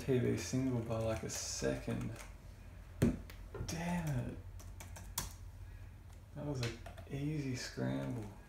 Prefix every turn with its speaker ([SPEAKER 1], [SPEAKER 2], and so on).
[SPEAKER 1] MTV single by like a second. Damn it. That was an easy scramble.